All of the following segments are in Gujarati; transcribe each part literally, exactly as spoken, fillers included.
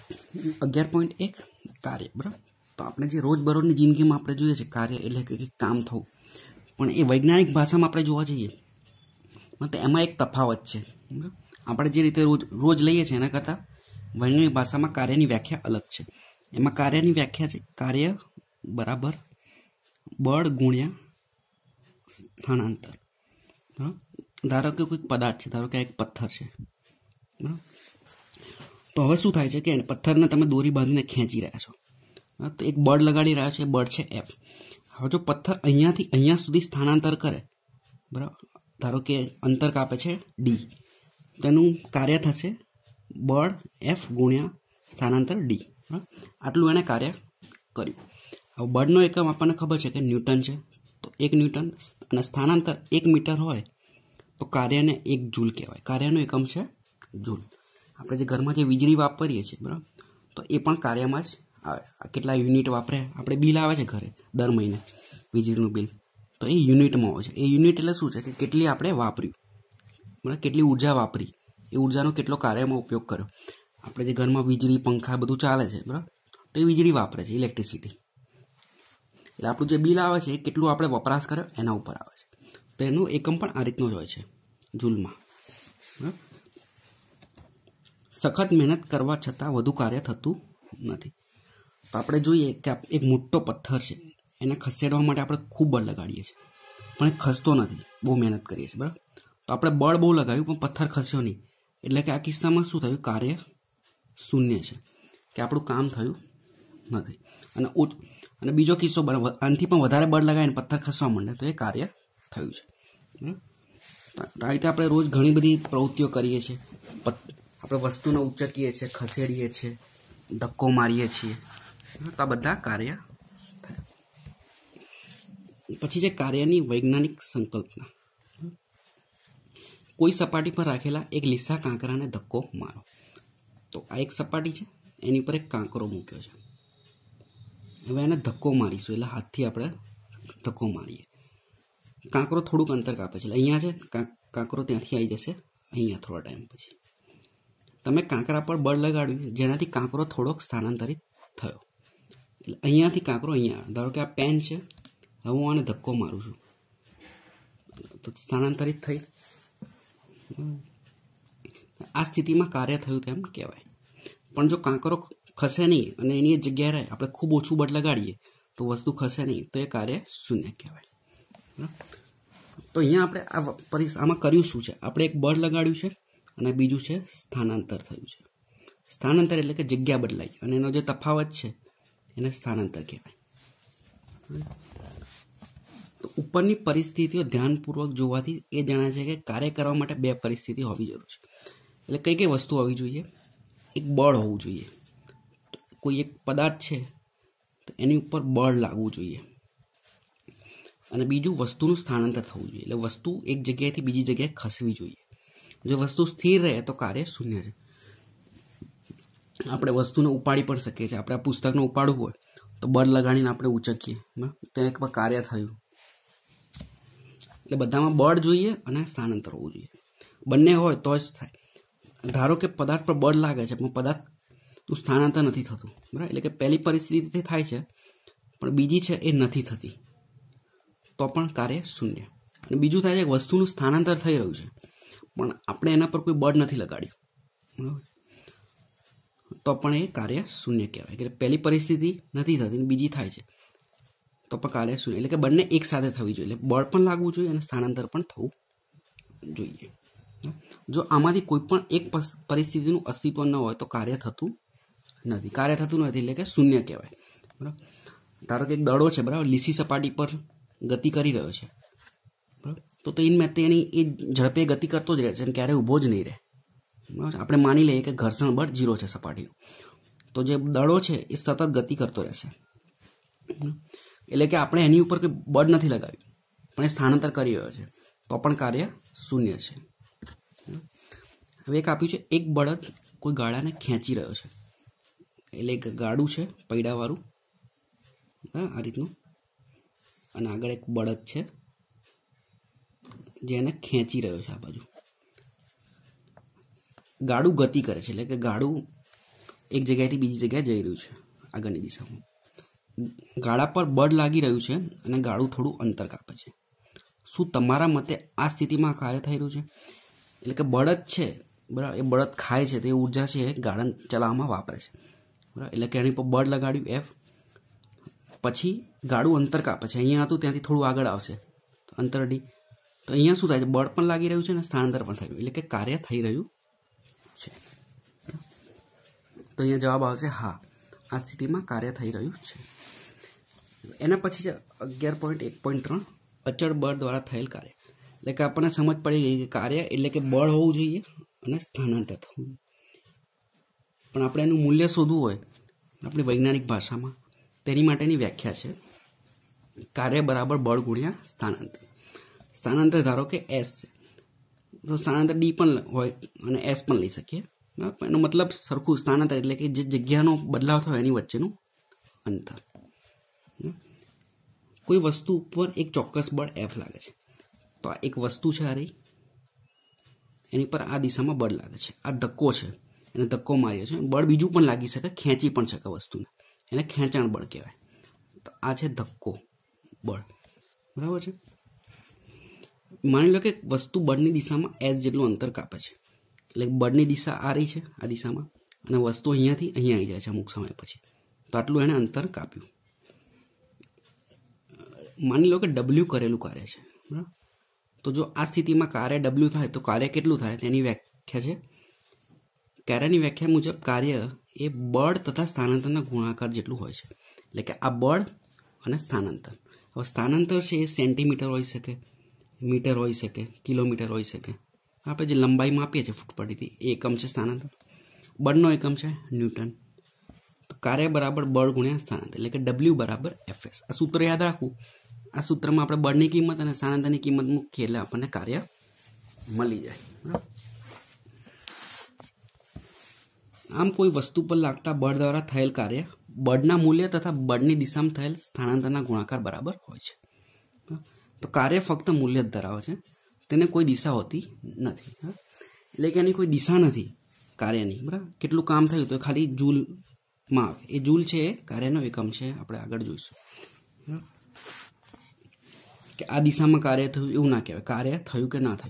अगियार पॉइंट एक कार्य बराबर। तो આપણે જે રોજબરોજની જિંદગીમાં આપણે જોઈએ છે કાર્ય એટલે કે કામ થવું, પણ એ વૈજ્ઞાનિક ભાષામાં આપણે જોવા જઈએ તો એમાં એક તફાવત છે। આપણે જે રીતે રોજ રોજ લઈએ છીએ એના કરતાં વૈજ્ઞાનિક ભાષામાં કાર્યની વ્યાખ્યા અલગ છે। એમાં કાર્યની વ્યાખ્યા છે કાર્ય બરાબર બળ ગુણ્યા સ્થાનાંતર। ધારો કે કોઈ પદાર્થ છે, ધારો કે એક પથ્થર છે બરાબર। તો હવે શું થાય છે કે પથ્થરને તમે દોરી બાંધીને ખેંચી રહ્યા છો, તો એક બળ લગાડી રહ્યા છો, એ બળ છે એફ। હવે જો પથ્થર અહીંયાથી અહીંયા સુધી સ્થાનાંતર કરે બરાબર, ધારો કે અંતર કાપે છે ડી, તેનું કાર્ય થશે બળ એફ ગુણ્યા સ્થાનાંતર ડી બરાબર। આટલું એને કાર્ય કર્યું। હવે બળનો એકમ આપણને ખબર છે કે ન્યૂટન છે, તો એક ન્યૂટન અને સ્થાનાંતર એક મીટર હોય તો કાર્યને એક જૂલ કહેવાય। કાર્યનો એકમ છે જૂલ। આપણે જે ઘરમાં જે વીજળી વાપરીએ છીએ બરાબર, તો એ પણ કાર્યમાં જ આવે। કેટલા યુનિટ વાપરે, આપણે બિલ આવે છે ઘરે દર મહિને વીજળીનું બિલ, તો એ યુનિટમાં હોય છે। એ યુનિટ એટલે શું છે કે કેટલી આપણે વાપર્યું બરાબર, કેટલી ઉર્જા વાપરી, એ ઉર્જાનો કેટલો કાર્યમાં ઉપયોગ કર્યો। આપણે જે ઘરમાં વીજળી પંખા બધું ચાલે છે બરાબર, તો એ વીજળી વાપરે છે, ઇલેક્ટ્રિસિટી। એટલે આપણું જે બિલ આવે છે એ કેટલું આપણે વપરાશ કર્યો એના ઉપર આવે છે। તો એનું એકમ પણ આ રીતનો જ હોય છે જૂલમાં બરાબર। સખત મહેનત કરવા છતાં વધુ કાર્ય થતું નથી। તો આપણે જોઈએ કે એક મોટો પથ્થર છે, એને ખસેડવા માટે આપણે ખૂબ બળ લગાડીએ છીએ પણ એ ખસતો નથી, બહુ મહેનત કરીએ છીએ બરાબર। તો આપણે બળ બહુ લગાવ્યું પણ પથ્થર ખસ્યો નહીં, એટલે કે આ કિસ્સામાં શું થયું, કાર્ય શૂન્ય છે, કે આપણું કામ થયું નથી। અને અને બીજો કિસ્સો બરાબર, આનાથી પણ વધારે બળ લગાવીને પથ્થર ખસવા માંડે તો એ કાર્ય થયું છે બરાબર। આ રીતે આપણે રોજ ઘણી બધી પ્રવૃત્તિઓ કરીએ છીએ। આપણે વસ્તુને ઉચકીએ છીએ, ખસેડીએ છીએ, ધક્કો મારીએ છીએ, તો આ બધા કાર્ય થાય। પછી છે કાર્યની વૈજ્ઞાનિક સંકલ્પના। કોઈ સપાટી પર રાખેલા એક લીસા કાંકરાને ધક્કો મારો। તો આ એક સપાટી છે, એની ઉપર એક કાંકરો મૂક્યો છે। હવે એને ધક્કો મારીશું, એટલે હાથથી આપણે ધક્કો મારીએ। કાંકરો થોડુંક અંતર કાપે છે, એટલે અહીંયા છે કાંકરો ત્યાંથી આવી જશે અહીંયા થોડા ટાઈમ પછી। તમે કાંકરા પર બળ લગાડ્યું જેનાથી કાંકરો થોડોક સ્થાનાંતરિત થયો, એટલે અહીંયાથી કાંકરો અહીંયા, ધારો કે આ પેન છે, હવે હું આને ધક્કો મારું છું તો સ્થાનાંતરિત થઈ। આ સ્થિતિમાં કાર્ય થયું તેમ કહેવાય। પણ જો કાંકરો ખસે નહીં અને એની જગ્યાએ રહે, આપણે ખૂબ ઓછું બળ લગાડીએ તો વસ્તુ ખસે નહીં, તો એ કાર્ય શૂન્ય કહેવાય। તો અહીંયા આપણે આ પરિ આમાં કર્યું શું છે, આપણે એક બળ લગાડ્યું છે અને બીજું છે સ્થાનાંતર થયું છે। સ્થાનાંતર એટલે કે જગ્યા બદલાઈ, અને એનો જે તફાવત છે એને સ્થાનાંતર કહેવાય। તો ઉપરની પરિસ્થિતિઓ ધ્યાનપૂર્વક જોવાથી એ જણાય છે કે કાર્ય કરવા માટે બે પરિસ્થિતિ હોવી જરૂર છે। એટલે કઈ કઈ વસ્તુ હોવી જોઈએ, એક બળ હોવું જોઈએ, કોઈ એક પદાર્થ છે તો એની ઉપર બળ લાગવું જોઈએ, અને બીજું વસ્તુનું સ્થાનાંતર થવું જોઈએ, એટલે વસ્તુ એક જગ્યાએથી બીજી જગ્યાએ ખસવી જોઈએ। જો વસ્તુ સ્થિર રહે તો કાર્ય શૂન્ય છે। આપણે વસ્તુને ઉપાડી પણ શકીએ છીએ, આપણે આ પુસ્તકને ઉપાડવું હોય તો બળ લગાડીને આપણે ઉચકીએ તો એક કાર્ય થયું। એટલે બધામાં બળ જોઈએ અને સ્થાનાંતર હોવું જોઈએ, બંને હોય તો જ થાય। ધારો કે પદાર્થ પર બળ લાગે છે પણ પદાર્થનું સ્થાનાંતર નથી થતું બરાબર, એટલે કે પહેલી પરિસ્થિતિ થાય છે પણ બીજી છે એ નથી થતી, તો પણ કાર્ય શૂન્ય। અને બીજું થાય છે વસ્તુનું સ્થાનાંતર થઈ રહ્યું છે પણ આપણે એના પર કોઈ બળ નથી લગાડ્યું બરાબર, તો પણ એ કાર્ય શૂન્ય કહેવાય। કે પહેલી પરિસ્થિતિ નથી થતી, બીજી થાય છે તો પણ કાર્ય શૂન્ય। એટલે કે બંને એક સાથે થવી જોઈએ, એટલે બળ પણ લાગવું જોઈએ અને સ્થાનાંતર પણ થવું જોઈએ। જો આમાંથી કોઈ પણ એક પરિસ્થિતિનું અસ્તિત્વ ન હોય તો કાર્ય થતું નથી। કાર્ય થતું નથી એટલે કે શૂન્ય કહેવાય બરાબર। ધારો કે એક દડો છે બરાબર, લીસી સપાટી પર ગતિ કરી રહ્યો છે બરાબર, તો તો ઇન મેં એની એ ઝડપે ગતિ કરતો જ રહે છે અને ક્યારેય ઊભો જ નહીં રહે બરાબર। આપણે માની લઈએ કે ઘર્ષણ બળ જીરો છે સપાટીનું, તો જે દડો છે એ સતત ગતિ કરતો રહેશે, એટલે કે આપણે એની ઉપર કોઈ બળ નથી લગાવ્યું પણ એ સ્થાનાંતર કરી રહ્યો છે, તો પણ કાર્ય શૂન્ય છે। હવે એક આપ્યું છે એક બળદ કોઈ ગાડાને ખેંચી રહ્યો છે, એટલે એક ગાડું છે પૈડાવાળું આ રીતનું, અને આગળ એક બળદ છે જે એને ખેંચી રહ્યો છે આ બાજુ। ગાડું ગતિ કરે છે, એટલે કે ગાડું એક જગ્યાએથી બીજી જગ્યાએ જઈ રહ્યું છે આગળની દિશામાં. ગાળા પર બળ લાગી રહ્યું છે અને ગાળું થોડું અંતર કાપે છે. શું તમારા મતે આ સ્થિતિમાં કાર્ય થઈ રહ્યું છે? એટલે કે બળદ છે બરાબર, એ બળદ ખાય છે, તે ઉર્જા છે ગાળા ચલાવવામાં વાપરે છે બરાબર. એટલે કે એની પર બળ લગાડ્યું એફ, પછી ગાળું અંતર કાપે છે. અહીંયા હતું ત્યાંથી થોડું આગળ આવશે અંતર ડી, તો અહીંયા શું થાય છે? બળ પણ લાગી રહ્યું છે અને સ્થાનાંતર પણ થઈ રહ્યું, એટલે કે કાર્ય થઈ રહ્યું છે. તો અહીંયા જવાબ આવશે હા, આ સ્થિતિમાં કાર્ય થઈ રહ્યું છે. એના પછી છે અગિયાર પોઈન્ટ એક પોઈન્ટ ત્રણ અચળ બળ દ્વારા થયેલ કાર્ય. એટલે કે આપણને સમજ પડી ગઈ કે કાર્ય એટલે કે બળ હોવું જોઈએ અને સ્થાનાંતર થવું જોઈએ. પણ આપણે એનું મૂલ્ય શોધવું હોય આપણી વૈજ્ઞાનિક ભાષામાં, તેની માટેની વ્યાખ્યા છે કાર્ય બરાબર બળ ગુણ્યા સ્થાનાંતર. સ્થાનાંતર ધારો કે એસ છે, તો સ્થાનાંતર ડી પણ હોય અને એસ પણ લઈ શકીએ. એનો મતલબ સરખું સ્થાનાંતર એટલે કે જે જગ્યાનો બદલાવ થયો એની વચ્ચેનું અંતર. કોઈ વસ્તુ ઉપર એક ચોક્કસ બળ એફ લાગે છે, તો આ એક વસ્તુ છે, આ રહી, એની પર આ દિશામાં બળ લાગે છે. આ ધક્કો છે, એને ધક્કો માર્યો છે. બળ બીજું પણ લાગી શકે, ખેંચી પણ શકે વસ્તુને, એને ખેંચાણ બળ કહેવાય. તો આ છે ધક્કો બળ, બરાબર છે. માની લો કે વસ્તુ બળની દિશામાં એસ જેટલું અંતર કાપે છે, એટલે બળની દિશા આ રહી છે આ દિશામાં, અને વસ્તુ અહીંયાથી અહીંયા આવી જાય છે અમુક સમય પછી, તો આટલું એને અંતર કાપ્યું. માની લો કે ડબલ્યુ કરેલું કાર્ય છે બરાબર. તો જો આ સ્થિતિમાં કાર્ય ડબલ્યુ થાય તો કાર્ય કેટલું થાય તેની વ્યાખ્યા છે. કાર્યની વ્યાખ્યા મુજબ કાર્ય એ બળ તથા સ્થાનાંતરના ગુણાકાર જેટલું હોય છે. એટલે કે આ બળ અને સ્થાનાંતર. હવે સ્થાનાંતર છે એ સેન્ટીમીટર હોઈ શકે, મીટર હોઈ શકે, કિલોમીટર હોઈ શકે. આપણે જે લંબાઈ માપીએ છીએ ફૂટ પટ્ટીથી એ એકમ છે સ્થાનાંતર. બળનો એકમ છે ન્યૂટન. તો કાર્ય બરાબર બળ ગુણ્યા સ્થાનાંતર, એટલે કે ડબલ્યુ બરાબર એફ એસ. આ સૂત્ર યાદ રાખવું. આ સૂત્રમાં આપણે બળની કિંમત અને સ્થાનાંતરની કિંમત મૂકીએ એટલે આપણને કાર્ય મળી જાય. આમ કોઈ વસ્તુ પર લાગતા બળ દ્વારા થયેલ કાર્ય બળના મૂલ્ય તથા બળની દિશામાં થયેલ સ્થાનાંતરના ગુણાકાર બરાબર હોય છે. તો કાર્ય ફક્ત મૂલ્ય જ ધરાવે છે, તેને કોઈ દિશા હોતી નથી. એટલે કે એની કોઈ દિશા નથી કાર્યની, બરાબર. કેટલું કામ થયું તો ખાલી જૂલમાં આવે. એ જૂલ છે એ કાર્યનો એકમ છે, આપણે આગળ જોઈશું. કે આ દિશામાં કાર્ય થયું એવું ના કહેવાય, કાર્ય થયું કે ના થયું.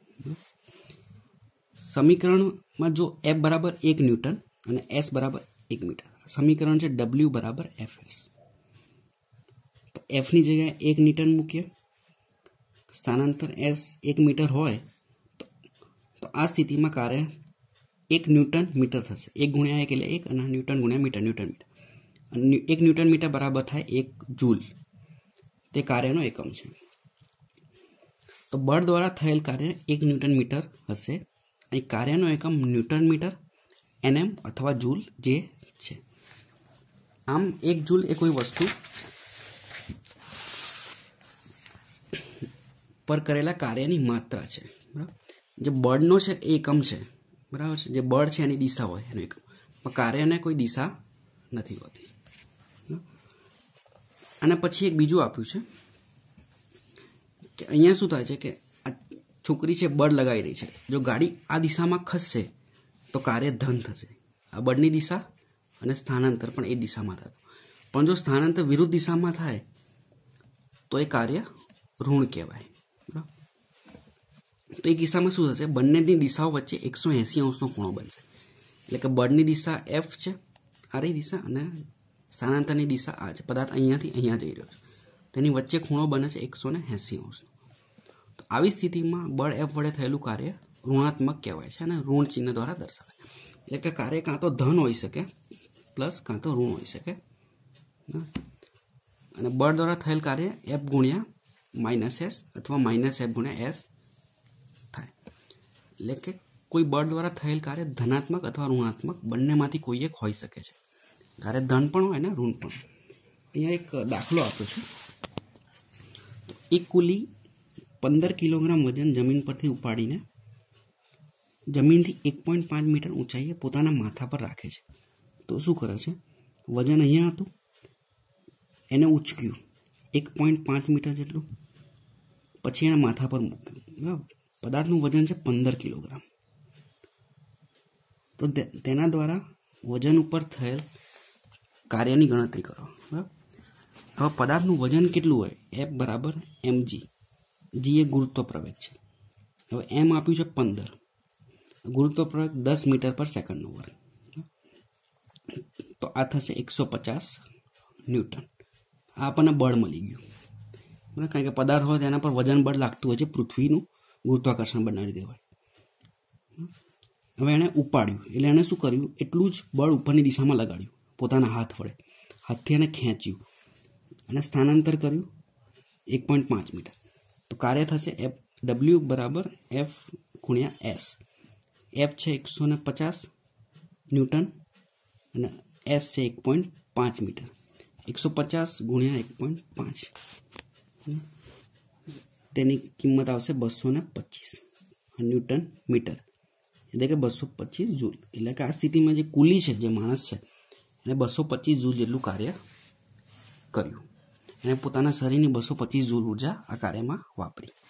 સમીકરણમાં જો એફ બરાબર એક ન્યૂટન અને એસ બરાબર એક મીટર, સમીકરણ છે ડબલ્યુ બરાબર એફ એસ. તો એફની જગ્યાએ એક ન્યૂટન મૂકીએ, સ્થાનાંતર એસ એક મીટર હોય તો આ સ્થિતિમાં કાર્ય એક ન્યૂટન મીટર થશે. એક ગુણ્યા એક એટલે એક, અને ન્યૂટન ગુણ્યા મીટર ન્યૂટન મીટર. અને એક ન્યૂટન મીટર બરાબર થાય એક જૂલ, તે કાર્યનો એકમ છે. તો બળ દ્વારા થયેલ કાર્ય એક ન્યૂટન મીટર હશે. અહીં કાર્યનો એકમ ન્યૂટન મીટર, એનએમ અથવા જૂલ જે છે. આમ એક જૂલ એ કોઈ વસ્તુ પર કરેલા કાર્યની માત્રા છે, બરાબર. જે બળનો છે એ એકમ છે, બરાબર છે. જે બળ છે એની દિશા હોય એનો એકમ, પણ કાર્યને કોઈ દિશા નથી હોતી. અને પછી એક બીજું આપ્યું છે કે અહીંયા શું થાય છે કે આ છોકરી છે બળ લગાવી રહી છે. જો ગાડી આ દિશામાં ખસશે તો કાર્ય ધન થશે. આ બળની દિશા અને સ્થાનાંતર પણ એ દિશામાં થતું. પણ જો સ્થાનાંતર વિરુદ્ધ દિશામાં થાય તો એ કાર્ય ઋણ કહેવાય, બરાબર. તો એ કિસ્સામાં શું થશે? બંનેની દિશાઓ વચ્ચે એકસો એંસી અંશનો ખૂણો બનશે. એટલે કે બળની દિશા એફ છે, આ રહી દિશા, અને સ્થાનાંતરની દિશા આ છે. પદાર્થ અહીંયાથી અહીંયા જઈ રહ્યો છે, તેની વચ્ચે ખૂણો બને છે એકસો ને એંસી અંશનો. તો આવી સ્થિતિમાં બળ એફ વડે થયેલું કાર્ય ઋણાત્મક કહેવાય છે અને ઋણ ચિહ્ન દ્વારા દર્શાવે. એટલે કે કાર્ય કાં તો ધન હોઈ શકે પ્લસ કાં તો ઋણ હોઈ શકે. અને બળ દ્વારા થયેલ કાર્ય એફ ગુણ્યા માઇનસ એસ અથવા માઇનસ એફ ગુણ્યા એસ થાય. એટલે કે કોઈ બળ દ્વારા થયેલ કાર્ય ધનાત્મક અથવા ઋણાત્મક બંનેમાંથી કોઈ એક હોઈ શકે છે. કાર્ય ધન પણ હોય ને ઋણ પણ. અહીંયા એક દાખલો આપ્યો છે. એક કુલી પંદર કિલોગ્રામ વજન જમીન પરથી ઉપાડીને જમીનથી એક પોઈન્ટ પાંચ મીટર ઊંચાઈએ પોતાના માથા પર રાખે છે. તો શું કરે છે? વજન અહીંયા હતું, એને ઉચક્યું એક પોઈન્ટ પાંચ મીટર જેટલું, પછી એના માથા પર મૂક્યું, બરાબર. પદાર્થનું વજન છે પંદર કિલોગ્રામ. તો તેના દ્વારા વજન ઉપર થયેલ કાર્યની ગણતરી કરો. બરાબર. હવે પદાર્થનું વજન કેટલું હોય? એફ બરાબર એમ જી. જી એ ગુરુત્વ પ્રવેગ છે. હવે એમ આપ્યું છે પંદર, ગુરુત્વ પ્રવેગ દસ મીટર પર સેકન્ડનો વર્ગ, તો આ થશે એકસો પચાસ ન્યૂટન. આ આપણને બળ મળી ગયું. બરાબર, કારણ કે પદાર્થ હોય તેના પર વજન બળ લાગતું હોય છે, પૃથ્વીનું ગુરુત્વાકર્ષણ બનાવી દેવાય. હવે એણે ઉપાડ્યું એટલે એણે શું કર્યું? એટલું જ બળ ઉપરની દિશામાં લગાડ્યું પોતાના હાથ વડે. હાથથી એને ખેંચ્યું અને સ્થાનાંતર કર્યું એક પોઈન્ટ પાંચ મીટર. તો કાર્ય થશે એફ ડબલ્યુ બરાબર એફ ગુણ્યા એસ. એફ છે એકસો ને પચાસ ન્યૂટન અને એસ છે એક પોઈન્ટ પાંચ મીટર. એકસો પચાસ ગુણ્યા એક પોઈન્ટ પાંચ, તેની કિંમત આવશે બસો ને પચીસ ન્યૂટન મીટર, એટલે કે બસો પચીસ જૂલ. એટલે કે આ સ્થિતિમાં જે કુલી છે, જે માણસ છે, એને બસો પચીસ જૂલ જેટલું કાર્ય કર્યું. એને પોતાના શરીરની બસો પચીસ જૂલ ઉર્જા આ કાર્યમાં વાપરી.